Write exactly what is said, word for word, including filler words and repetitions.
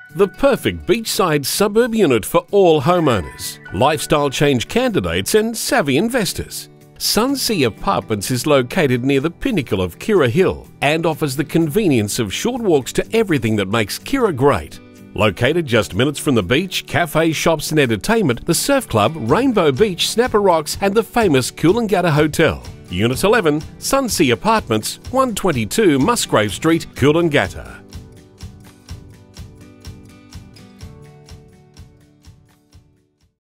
The perfect beachside suburb unit for all homeowners, lifestyle change candidates and savvy investors. Sunsea Apartments is located near the pinnacle of Kirra Hill and offers the convenience of short walks to everything that makes Kirra great. Located just minutes from the beach, cafes, shops and entertainment, the surf club, Rainbow Beach, Snapper Rocks and the famous Coolangatta Hotel. Unit eleven, Sunsea Apartments, one twenty-two Musgrave Street, Coolangatta.